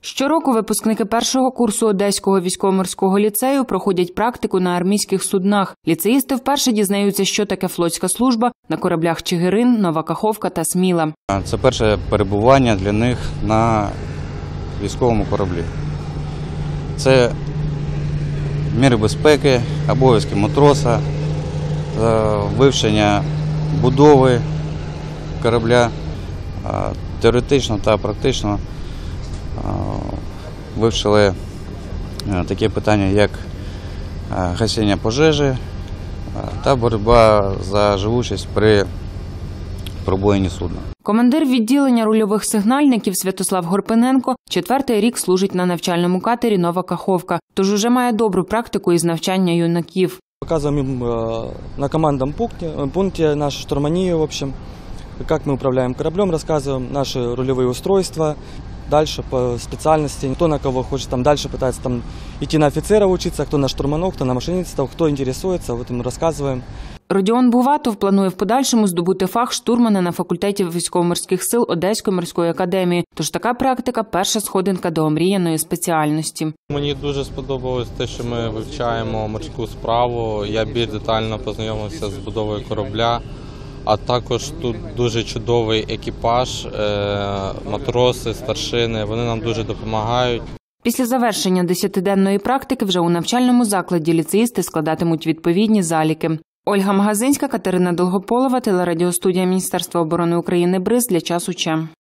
Щороку випускники першого курсу Одеського військово-морського ліцею проходять практику на армійських суднах. Ліцеїсти вперше дізнаються, що таке флотська служба на кораблях «Чигирин», «Нова Каховка» та «Сміла». Це перше перебування для них на військовому кораблі. Це міри безпеки, обов'язки матроса, вивчення будови корабля, теоретично та практично вивчили такі питання, як гасіння пожежі та боротьба за живучість при пробоїнні судна. Командир відділення рульових сигнальників Святослав Горпиненко 4-й рік служить на навчальному катері «Нова Каховка», тож уже має добру практику із навчання юнаків. Показуємо їм на командному пункті нашу штурманію, в общем, як ми управляємо кораблем, розказуємо наші рульові устройства. Дальше по специальности, кто на кого хочет там дальше пытается там идти на офицера учиться, кто на штурманов, кто на машинистов, кто интересуется, вот им рассказываем. Родіон Буватов планує в подальшому здобути фах штурмана на факультеті військово-морських сил Одеської морської академії. Тож така практика – перша сходинка до омріяної спеціальності. Мені дуже сподобалось те, що ми вивчаємо морську справу. Я більш детально познайомився з будовою корабля. А також тут дуже чудовий екіпаж, матроси, старшини, вони нам дуже допомагають. Після завершення 10-денної практики вже у навчальному закладі ліцеїсти складатимуть відповідні заліки. Ольга Магазинська, Катерина Долгополова, телерадіостудія Міністерства оборони України «Бриз» для часу ЧЕ.